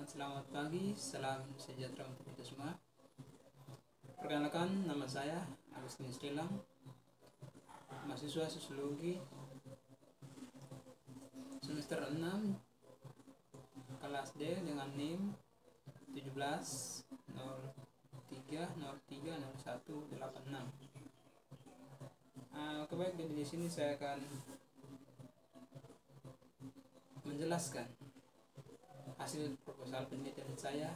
Selamat pagi, salam sejahtera untuk kita semua. Perkenalkan, nama saya Agustinus Delang, mahasiswa Sosiologi semester 6 kelas D dengan NIM 1703030186. Kebaik di sini saya akan menjelaskan hasil proposal penelitian saya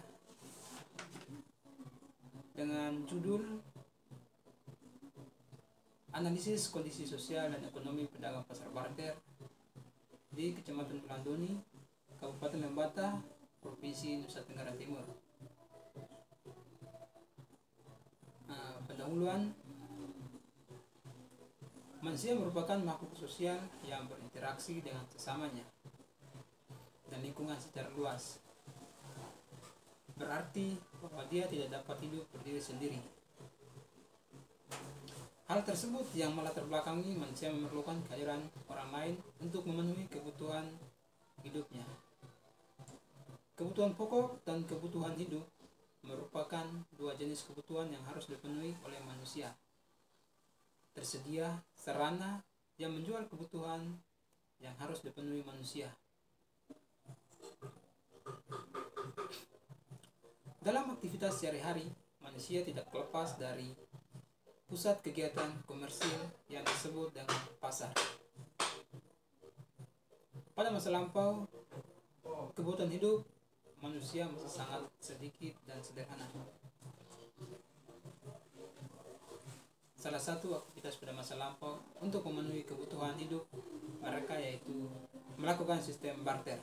dengan judul Analisis Kondisi Sosial dan Ekonomi Pedagang Pasar Barter di Kecamatan Bulandoni, Kabupaten Lembata, Provinsi Nusa Tenggara Timur. Pendahuluan, manusia merupakan makhluk sosial yang berinteraksi dengan sesamanya dan lingkungan secara luas. Berarti bahwa dia tidak dapat hidup berdiri sendiri. Hal tersebut yang melatar belakangi manusia memerlukan kehadiran orang lain untuk memenuhi kebutuhan hidupnya. Kebutuhan pokok dan kebutuhan hidup merupakan dua jenis kebutuhan yang harus dipenuhi oleh manusia. Tersedia sarana yang menjual kebutuhan yang harus dipenuhi manusia. Dalam aktivitas sehari-hari, manusia tidak lepas dari pusat kegiatan komersil yang disebut dengan pasar. Pada masa lampau, kebutuhan hidup manusia masih sangat sedikit dan sederhana. Salah satu aktivitas pada masa lampau untuk memenuhi kebutuhan hidup mereka yaitu melakukan sistem barter.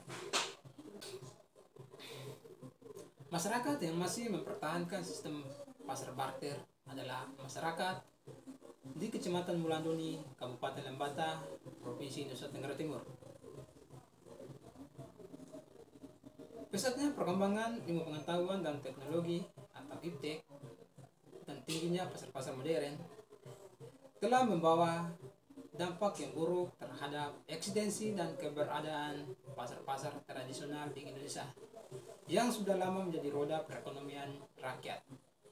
Masyarakat yang masih mempertahankan sistem pasar barter adalah masyarakat di Kecamatan Bulandoni, Kabupaten Lembata, Provinsi Nusa Tenggara Timur. Pesatnya perkembangan ilmu pengetahuan dan teknologi atau iptek dan tingginya pasar-pasar modern telah membawa dampak yang buruk terhadap eksistensi dan keberadaan pasar-pasar tradisional di Indonesia yang sudah lama menjadi roda perekonomian rakyat.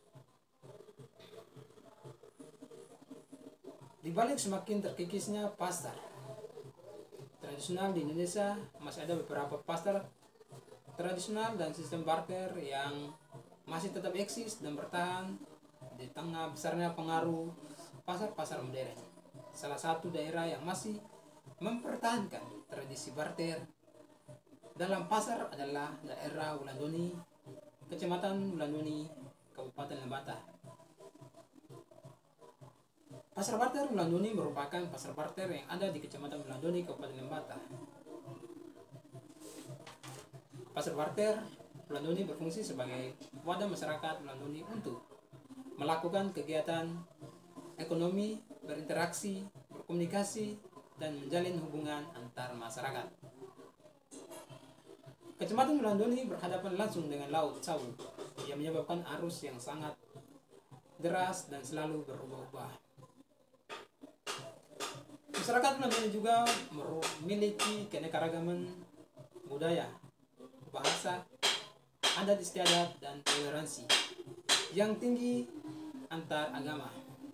Di balik semakin terkikisnya pasar tradisional di Indonesia, masih ada beberapa pasar tradisional dan sistem barter yang masih tetap eksis dan bertahan di tengah besarnya pengaruh pasar-pasar modern. Salah satu daerah yang masih mempertahankan tradisi barter dalam pasar adalah daerah Bulandoni, Kecamatan Bulandoni, Kabupaten Lembata. Pasar barter Bulandoni merupakan pasar barter yang ada di Kecamatan Bulandoni, Kabupaten Lembata. Pasar barter Bulandoni berfungsi sebagai wadah masyarakat Bulandoni untuk melakukan kegiatan ekonomi, berinteraksi, berkomunikasi, dan menjalin hubungan antar masyarakat. Kecamatan Bulandoni berhadapan langsung dengan Laut Sawu yang menyebabkan arus yang sangat deras dan selalu berubah-ubah. Masyarakat Bulandoni juga memiliki keanekaragaman budaya, bahasa, adat istiadat, dan toleransi yang tinggi antar agama.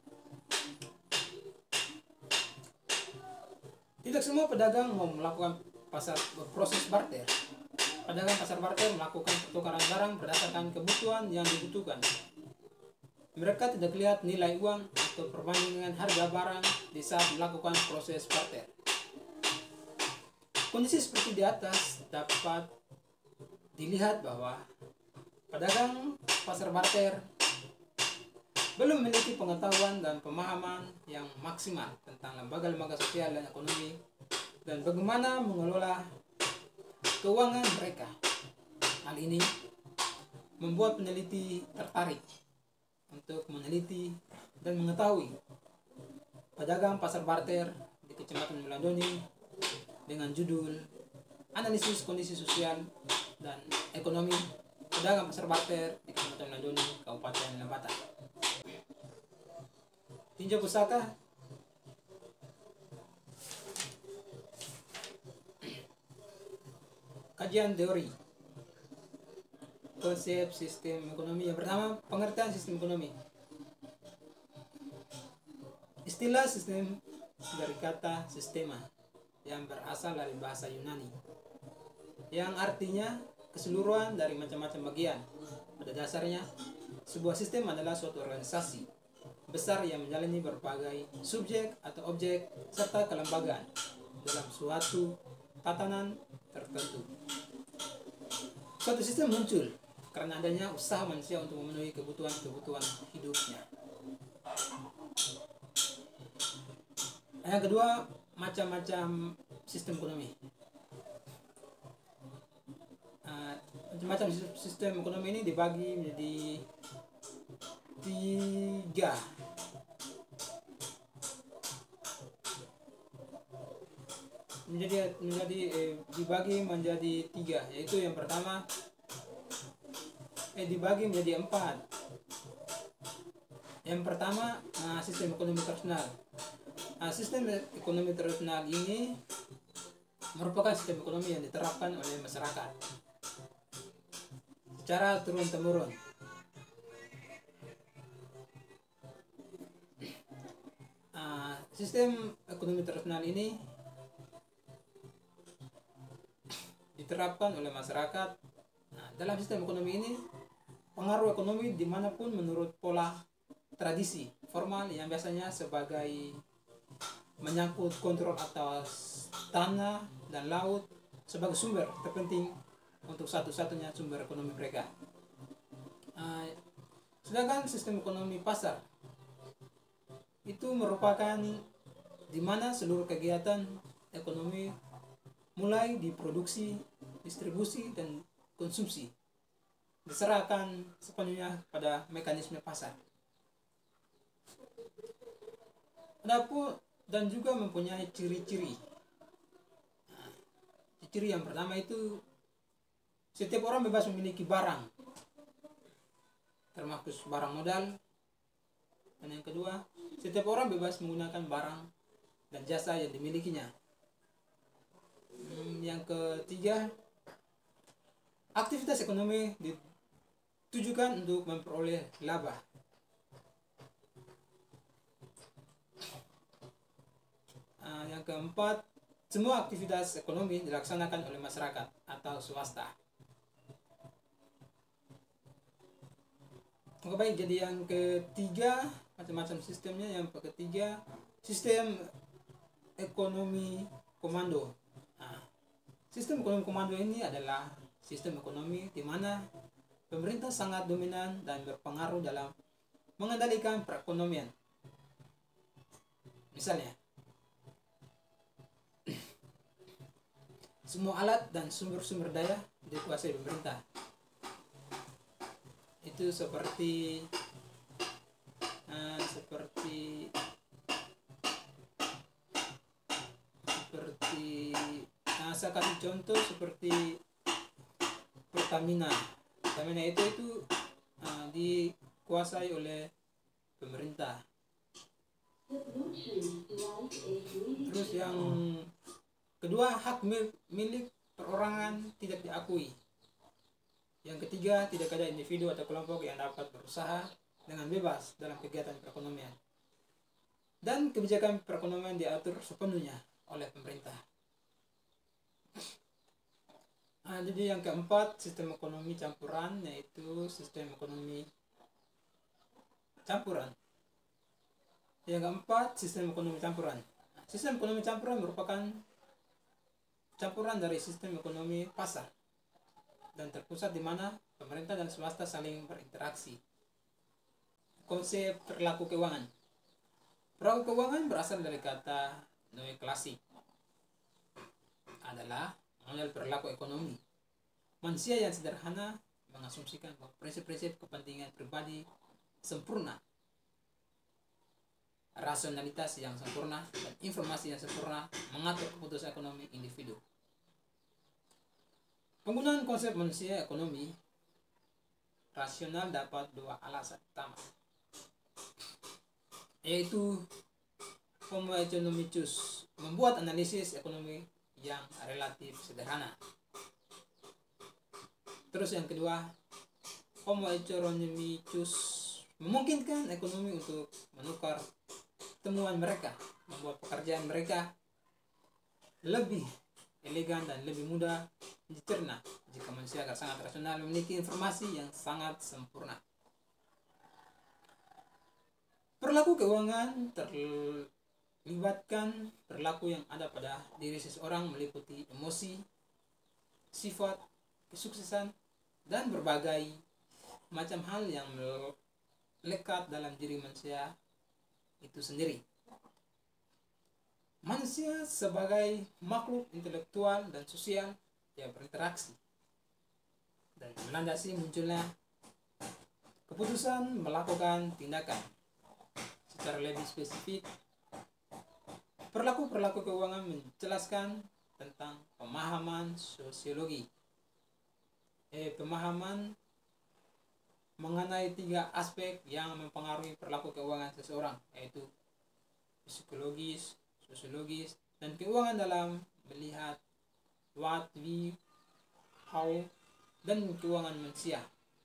Tidak semua pedagang mau melakukan proses barter. Pedagang pasar barter melakukan pertukaran barang berdasarkan kebutuhan yang dibutuhkan. Mereka tidak lihat nilai uang atau perbandingan harga barang di saat melakukan proses barter. Kondisi seperti di atas dapat dilihat bahwa pedagang pasar barter belum memiliki pengetahuan dan pemahaman yang maksimal tentang lembaga-lembaga sosial dan ekonomi dan bagaimana mengelola keuangan mereka. Hal ini membuat peneliti tertarik untuk meneliti dan mengetahui pedagang pasar barter di Kecamatan Bulandoni dengan judul Analisis Kondisi Sosial dan Ekonomi Pedagang Pasar Barter di Kecamatan Bulandoni, Kabupaten Lembata. Tinjau pusaka. Kajian teori. konsep sistem ekonomi. Yang pertama, pengertian sistem ekonomi. Istilah sistem dari kata sistema yang berasal dari bahasa Yunani, yang artinya keseluruhan dari macam-macam bagian. Pada dasarnya, sebuah sistem adalah suatu organisasi besar yang menjalani berbagai subjek atau objek serta kelembagaan dalam suatu tatanan tertentu. Suatu sistem muncul karena adanya usaha manusia untuk memenuhi kebutuhan hidupnya. Yang kedua, macam-macam sistem ekonomi. Macam-macam sistem ekonomi ini dibagi menjadi 3. Dibagi menjadi 3, yaitu yang pertama dibagi menjadi 4. Yang pertama, sistem ekonomi tradisional. Sistem ekonomi tradisional ini merupakan sistem ekonomi yang diterapkan oleh masyarakat secara turun-temurun. Sistem ekonomi tradisional ini diterapkan oleh masyarakat. Dalam sistem ekonomi ini, pengaruh ekonomi dimanapun menurut pola tradisi formal yang biasanya sebagai menyangkut kontrol atas tanah dan laut sebagai sumber terpenting untuk satu-satunya sumber ekonomi mereka. Sedangkan sistem ekonomi pasar itu merupakan di mana seluruh kegiatan ekonomi mulai di produksi, distribusi, dan konsumsi diserahkan sepenuhnya pada mekanisme pasar. Dan juga mempunyai ciri-ciri. Ciri yang pertama itu setiap orang bebas memiliki barang, termasuk barang modal. Dan yang kedua, setiap orang bebas menggunakan barang dan jasa yang dimilikinya. Yang ketiga, aktivitas ekonomi ditujukan untuk memperoleh laba. Yang keempat, semua aktivitas ekonomi dilaksanakan oleh masyarakat atau swasta. Oke, baik, jadi yang ketiga, macam-macam sistemnya. Yang ketiga, sistem ekonomi komando. Sistem ekonomi komando ini adalah sistem ekonomi di mana pemerintah sangat dominan dan berpengaruh dalam mengendalikan perekonomian. Misalnya, semua alat dan sumber-sumber daya dikuasai pemerintah. Itu seperti saya kasih contoh seperti Pertamina. Pertamina itu dikuasai oleh pemerintah. Terus yang kedua, hak milik perorangan tidak diakui. Yang ketiga, tidak ada individu atau kelompok yang dapat berusaha dengan bebas dalam kegiatan perekonomian. Dan kebijakan perekonomian diatur sepenuhnya oleh pemerintah. Jadi yang keempat, sistem ekonomi campuran, yaitu sistem ekonomi campuran. Yang keempat, sistem ekonomi campuran. Sistem ekonomi campuran merupakan campuran dari sistem ekonomi pasar dan terpusat di mana pemerintah dan swasta saling berinteraksi. Konsep perilaku keuangan. Perilaku keuangan berasal dari kata neoklasik, adalah model perilaku ekonomi. Manusia yang sederhana mengasumsikan bahwa prinsip-prinsip kepentingan pribadi sempurna, rasionalitas yang sempurna, dan informasi yang sempurna mengatur keputusan ekonomi individu. Penggunaan konsep manusia ekonomi rasional dapat 2 alasan utama, yaitu Homo economicus membuat analisis ekonomi yang relatif sederhana. Terus yang kedua, Homo economicus memungkinkan ekonomi untuk menukar temuan mereka, membuat pekerjaan mereka lebih elegan dan lebih mudah dicerna jika manusia akan sangat rasional memiliki informasi yang sangat sempurna. Perilaku keuangan terlibatkan perilaku yang ada pada diri seseorang meliputi emosi, sifat, kesuksesan, dan berbagai macam hal yang melekat dalam diri manusia itu sendiri. Manusia sebagai makhluk intelektual dan sosial, dia berinteraksi dan melandasi munculnya keputusan melakukan tindakan. Secara lebih spesifik, perilaku keuangan menjelaskan tentang pemahaman sosiologi. Pemahaman mengenai 3 aspek yang mempengaruhi perilaku keuangan seseorang, yaitu psikologis, sosiologis, dan keuangan dalam melihat what, we, how, dan keuangan manusia.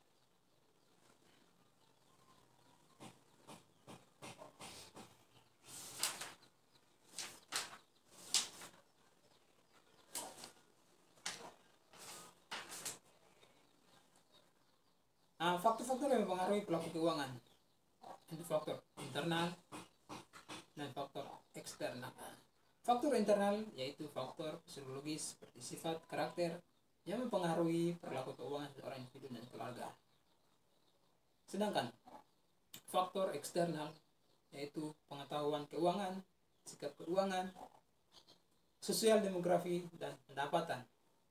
Faktor-faktor yang mempengaruhi perilaku keuangan itu faktor internal dan faktor eksternal. Faktor internal yaitu faktor psikologis seperti sifat, karakter yang mempengaruhi perilaku keuangan seorang individu dan keluarga. Sedangkan faktor eksternal yaitu pengetahuan keuangan, sikap keuangan, sosial demografi, dan pendapatan.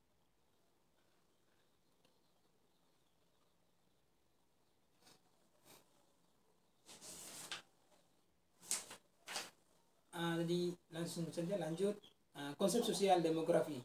Jadi langsung saja lanjut. Konsep sosial demografi.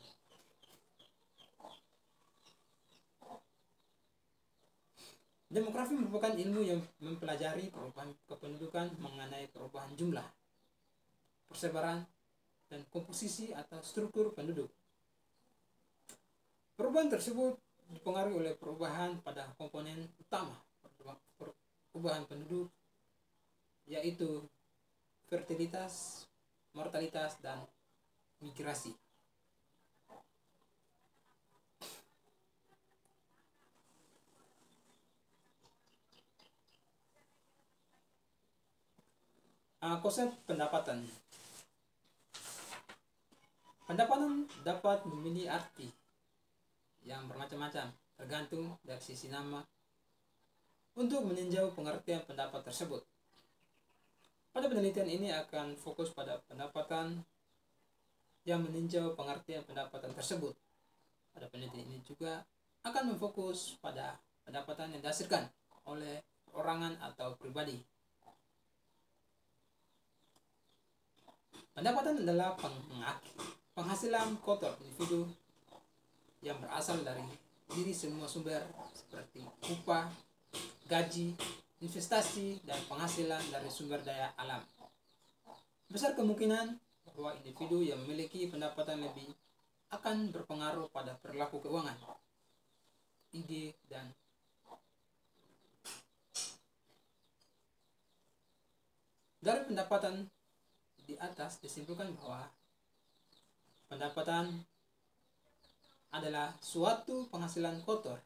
Demografi merupakan ilmu yang mempelajari perubahan kependudukan mengenai perubahan jumlah, persebaran, dan komposisi atau struktur penduduk. Perubahan tersebut dipengaruhi oleh perubahan pada komponen utama perubahan penduduk, yaitu fertilitas, mortalitas, dan migrasi. Konsep pendapatan. Pendapatan dapat memiliki arti yang bermacam-macam tergantung dari sisi nama untuk meninjau pengertian pendapat tersebut. Pada penelitian ini akan fokus pada pendapatan yang meninjau pengertian pendapatan tersebut. Pada penelitian ini juga akan memfokus pada pendapatan yang dihasilkan oleh perorangan atau pribadi. Pendapatan adalah penghasilan kotor individu yang berasal dari semua sumber seperti upah, gaji, investasi, dan penghasilan dari sumber daya alam. Besar kemungkinan bahwa individu yang memiliki pendapatan lebih akan berpengaruh pada perilaku keuangan, ide, dan dari pendapatan di atas disimpulkan bahwa pendapatan adalah suatu penghasilan kotor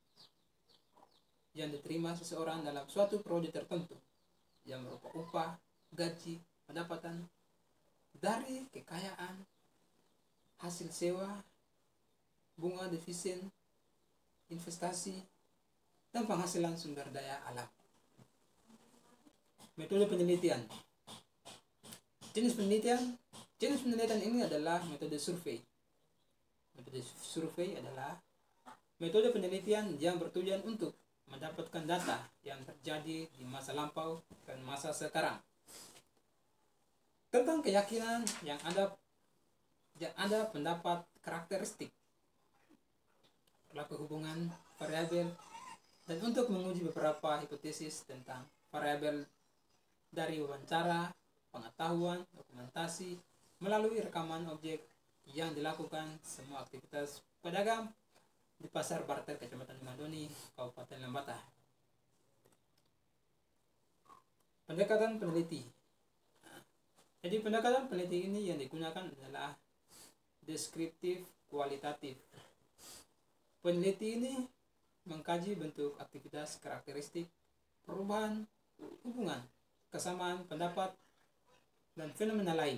yang diterima seseorang dalam suatu periode tertentu yang berupa upah, gaji, pendapatan dari kekayaan, hasil sewa, bunga dividen, investasi, dan penghasilan sumber daya alam. Metode penelitian. Jenis penelitian ini adalah metode survei. Metode survei adalah metode penelitian yang bertujuan untuk mendapatkan data yang terjadi di masa lampau dan masa sekarang tentang keyakinan yang ada pendapat karakteristik perilaku hubungan variabel dan untuk menguji beberapa hipotesis tentang variabel dari wawancara, pengetahuan, dokumentasi, melalui rekaman objek yang dilakukan semua aktivitas pedagang di Pasar Barter, Kecamatan Madoni, Kabupaten Lembata. Pendekatan peneliti. Jadi pendekatan peneliti ini yang digunakan adalah deskriptif kualitatif. Peneliti ini mengkaji bentuk aktivitas, karakteristik, perubahan, hubungan, kesamaan pendapat, dan fenomena lain.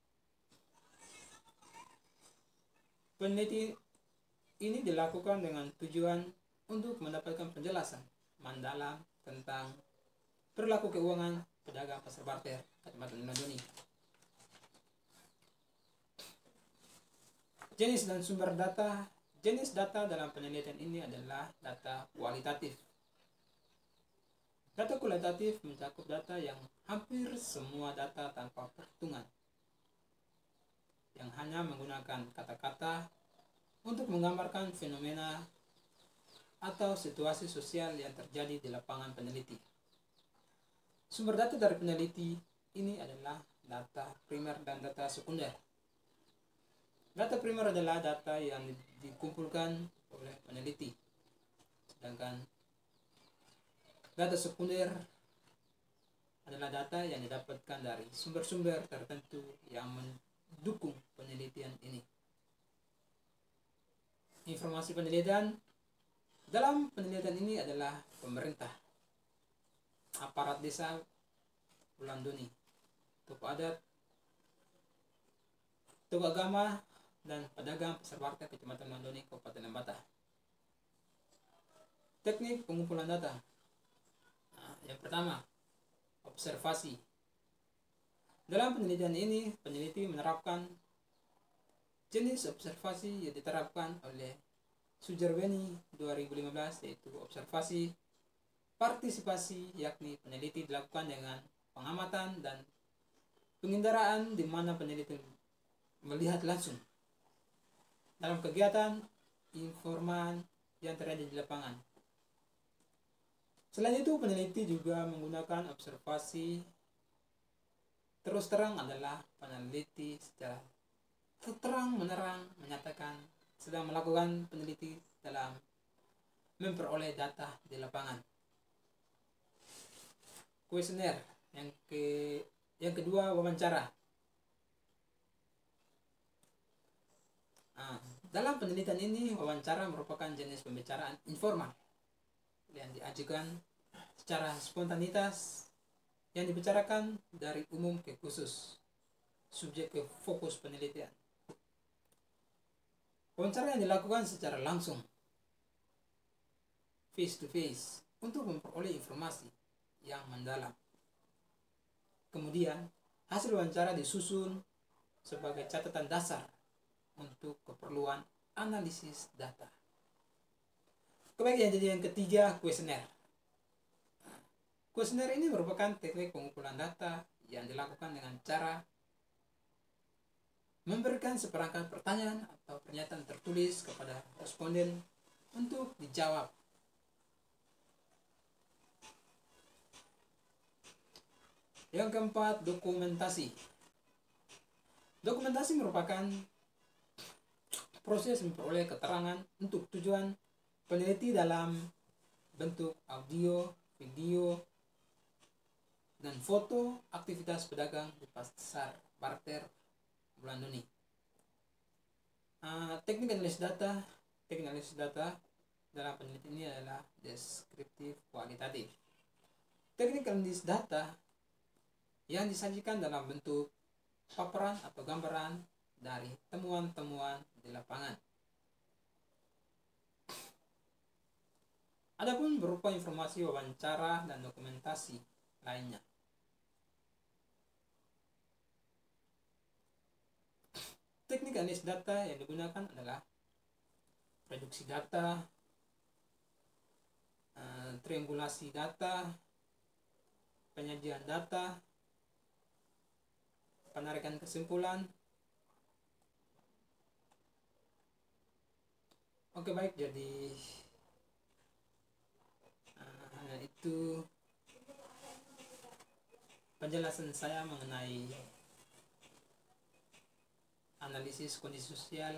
Peneliti ini dilakukan dengan tujuan untuk mendapatkan penjelasan mendalam tentang perilaku keuangan pedagang pasar barter Kecamatan Indramayu. Jenis dan sumber data. Jenis data dalam penelitian ini adalah data kualitatif. Data kualitatif mencakup data yang hampir semua data tanpa perhitungan, yang hanya menggunakan kata-kata untuk menggambarkan fenomena atau situasi sosial yang terjadi di lapangan peneliti. Sumber data dari peneliti ini adalah data primer dan data sekunder. Data primer adalah data yang dikumpulkan oleh peneliti, sedangkan data sekunder adalah data yang didapatkan dari sumber-sumber tertentu yang mendukung penelitian ini. Informasi penelitian dalam penelitian ini adalah pemerintah, aparat desa Wulanduni, tokoh adat, tokoh agama, dan pedagang pasar barter Kecamatan Wulanduni, Kabupaten Lembata. Teknik pengumpulan data. Yang pertama, observasi. Dalam penelitian ini, peneliti menerapkan jenis observasi yang diterapkan oleh Sujarweni 2015, yaitu observasi partisipasi, yakni peneliti dilakukan dengan pengamatan dan penginderaan di mana peneliti melihat langsung dalam kegiatan informan yang terjadi di lapangan. Selain itu, peneliti juga menggunakan observasi terus terang adalah peneliti secara terang menerang menyatakan sedang melakukan peneliti dalam memperoleh data di lapangan. Kuesioner. Yang kedua, wawancara. Dalam penelitian ini, wawancara merupakan jenis pembicaraan informal yang diajukan secara spontanitas, yang dibicarakan dari umum ke khusus, subjek ke fokus penelitian. Wawancara yang dilakukan secara langsung, face to face, untuk memperoleh informasi yang mendalam. Kemudian, hasil wawancara disusun sebagai catatan dasar untuk keperluan analisis data. Kemudian jadi yang ketiga, kuesioner. Kuesioner ini merupakan teknik pengumpulan data yang dilakukan dengan cara memberikan seperangkat pertanyaan atau pernyataan tertulis kepada responden untuk dijawab. Yang keempat, dokumentasi. Dokumentasi merupakan proses memperoleh keterangan untuk tujuan peneliti dalam bentuk audio, video, dan foto aktivitas pedagang di pasar barter Wulanduni. Teknik analisis data dalam penelitian ini adalah deskriptif kualitatif. Teknik analisis data yang disajikan dalam bentuk paparan atau gambaran dari temuan-temuan di lapangan. Adapun berupa informasi wawancara dan dokumentasi lainnya. Teknik analisis data yang digunakan adalah reduksi data, triangulasi data, penyajian data, penarikan kesimpulan. Oke, baik, jadi itu penjelasan saya mengenai analisis kondisi sosial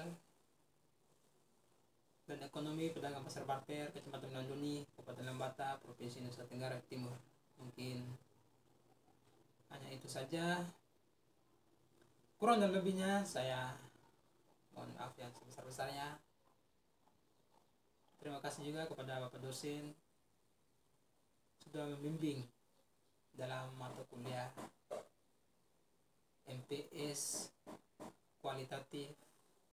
dan ekonomi pedagang pasar barter Kecamatan Wulanduni, Kabupaten Lembata, Provinsi Nusa Tenggara Timur. Mungkin Hanya itu saja. Kurang dan lebihnya saya mohon maaf yang sebesar-besarnya. Terima kasih juga kepada Bapak dosen sudah membimbing dalam mata kuliah MPS kualitatif